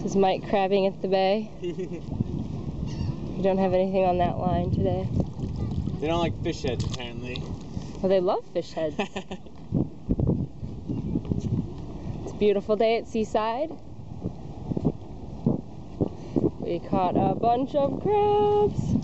This is Mike crabbing at the bay. We don't have anything on that line today. They don't like fish heads, apparently. Well, they love fish heads. It's a beautiful day at Seaside. We caught a bunch of crabs.